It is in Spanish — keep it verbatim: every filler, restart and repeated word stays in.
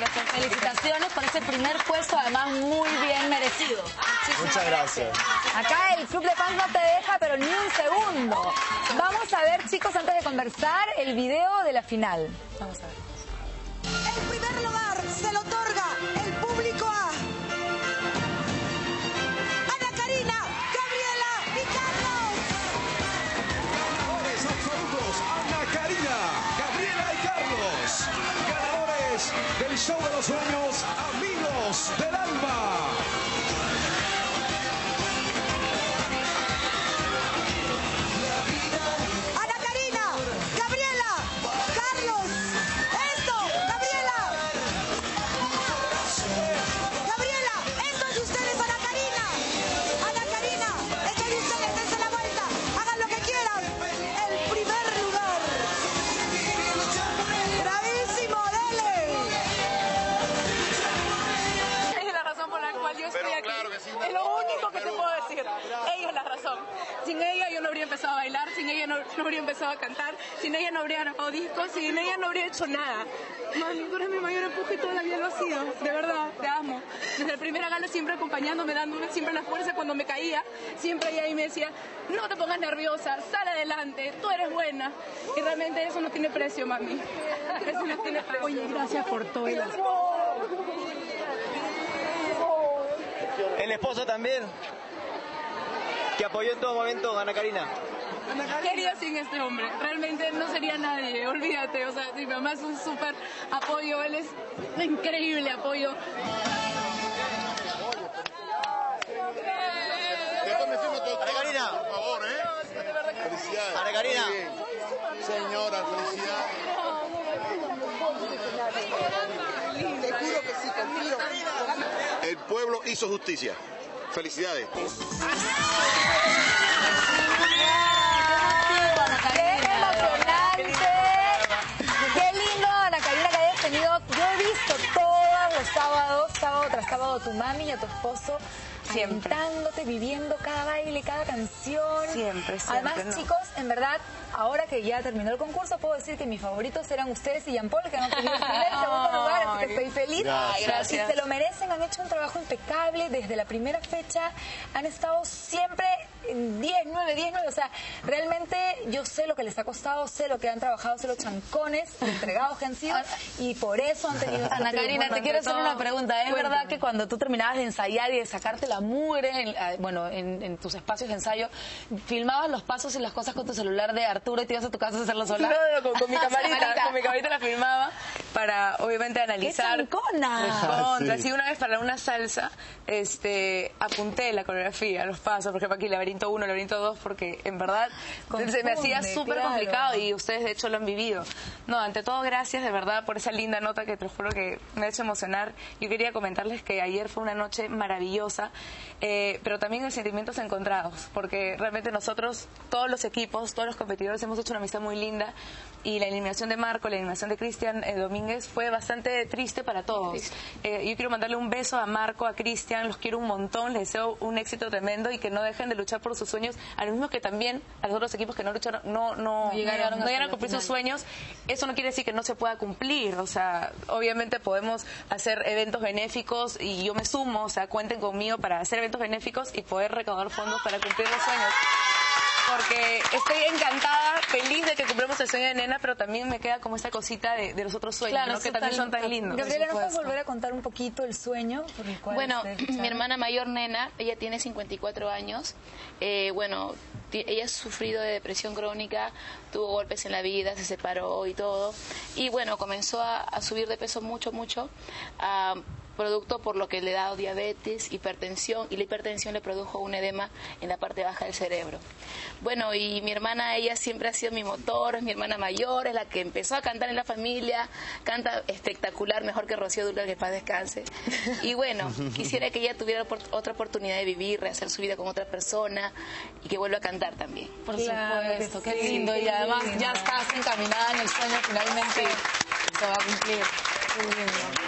corazón. Felicitaciones por ese primer puesto, además muy bien merecido. Muchas gracias. Acá el Club de Fans no te deja, pero ni un segundo. Vamos a ver, chicos, antes de conversar, el video de la final. Vamos a ver. El primer lugar se lo otorga el público a Ana Karina, Gabriela y Carlos. Ganadores absolutos, Ana Karina, Gabriela y Carlos. Ganadores del show de los sueños, Amigos del Alma. Ana Karina, Gabriela, Carlos. Esto, Gabriela. Gabriela, esto es de ustedes, Ana Karina. Ana Karina, esto es de ustedes, dense la vuelta. Hagan lo que quieran. El primer lugar. Bravísimo, dele. Ella es la razón por la cual yo estoy aquí. Claro que sí, es lo único que te puedo decir. Ella es la razón. Sin ella yo no habría empezado a bailar, sin ella no, no habría empezado a cantar, sin ella no habría grabado discos, sin ella no habría hecho nada. Mami, tú eres mi mayor empuje y todavía lo has sido. De verdad, te amo. Desde el primer gala siempre acompañándome, dándome siempre la fuerza cuando me caía. Siempre ella ahí me decía, no te pongas nerviosa, sal adelante, tú eres buena. Y realmente eso no tiene precio, mami. Eso no tiene precio. Oye, gracias por todo. El esposo también, que apoyó en todo momento a Ana Karina. ¿Qué haría sin este hombre? Realmente no sería nadie, olvídate. O sea, mi mamá es un súper apoyo, él es un increíble apoyo. Después me firmo todo. Ana Karina. Por favor, ¿eh? Felicidades. Ana Karina. Muy bien. Señora, felicidades. Te juro que sí, confío. El pueblo hizo justicia. Felicidades. ¡Qué emocionante! ¡Qué lindo, Ana Karina, que hayas tenido! Yo he visto todos los sábados, sábado tras sábado, a tu mami y a tu esposo Siempre. alentándote, viviendo cada baile, cada canción. Siempre, siempre, Además, no. chicos, en verdad, ahora que ya terminó el concurso, puedo decir que mis favoritos eran ustedes y Jean Paul, que han obtenido el primer y segundo lugar, así que estoy feliz. Gracias. Y Gracias. se lo merecen, han hecho un trabajo impecable desde la primera fecha, han estado siempre en diez, nueve, diez, nueve, o sea, realmente yo sé lo que les ha costado, sé lo que han trabajado, sé los chancones entregados que han sido, y por eso han tenido... Ana Karina, te quiero hacer una pregunta. ¿Es Cuéntame. verdad que cuando tú terminabas de ensayar y de sacarte la mugre, en, eh, bueno, en, en tus espacios de ensayo, filmabas los pasos y las cosas con tu celular de Arturo y te ibas a tu casa a hacerlo sola? No, no, con, con mi camarita, Camarita. con mi camarita la filmaba para, obviamente, analizar. ¡Qué chancona! Contra, Sí. sí, una vez para una salsa, este, apunté la coreografía, los pasos, por ejemplo, aquí laberinto uno, laberinto dos, porque en verdad se me hacía Confunde, súper claro. complicado y ustedes de hecho lo han vivido. No, ante todo, gracias de verdad por esa linda nota que te juro que me ha hecho emocionar. Yo quería comentarles que ayer fue una noche maravillosa, eh, pero también de sentimientos encontrados, porque realmente nosotros, todos los equipos, todos los competidores hemos hecho una amistad muy linda y la eliminación de Marco, la eliminación de Cristian eh, Domínguez fue bastante triste para todos. Eh, yo quiero mandarle un beso a Marco, a Cristian, los quiero un montón, les deseo un éxito tremendo y que no dejen de luchar por sus sueños, a lo mismo que también a los otros equipos que no lucharon, no, no, No llegaron no hasta llegaron a la cumplir sus final. sueños. Eso no quiere decir que no se pueda cumplir, o sea, obviamente podemos hacer eventos benéficos y yo me sumo, o sea, cuenten conmigo para hacer eventos benéficos y poder recaudar fondos para cumplir los sueños. Porque estoy encantada, feliz de que cumplamos el sueño de Nena, pero también me queda como esa cosita de, de los otros sueños, Claro, ¿no? Que eso también tan- son tan lindos. Gabriela, ¿nos puedes supuesto. volver a contar un poquito el sueño por el cual Bueno, ustedes mi lucharon? hermana mayor, Nena, ella tiene cincuenta y cuatro años. Eh, bueno, ti- ella ha sufrido de depresión crónica, tuvo golpes en la vida, se separó y todo. Y bueno, comenzó a, a subir de peso mucho, mucho. ah, producto por lo que le ha dado diabetes, hipertensión, y la hipertensión le produjo un edema en la parte baja del cerebro. Bueno, y mi hermana, ella siempre ha sido mi motor, es mi hermana mayor, es la que empezó a cantar en la familia, canta espectacular, mejor que Rocío Dúrcal, que paz descanse. Y bueno, quisiera que ella tuviera opor- otra oportunidad de vivir, rehacer su vida con otra persona y que vuelva a cantar también. Por Claro que supuesto, qué sí, lindo. qué Y además lindo. ya estás encaminada en el sueño, finalmente se va a cumplir. Qué lindo.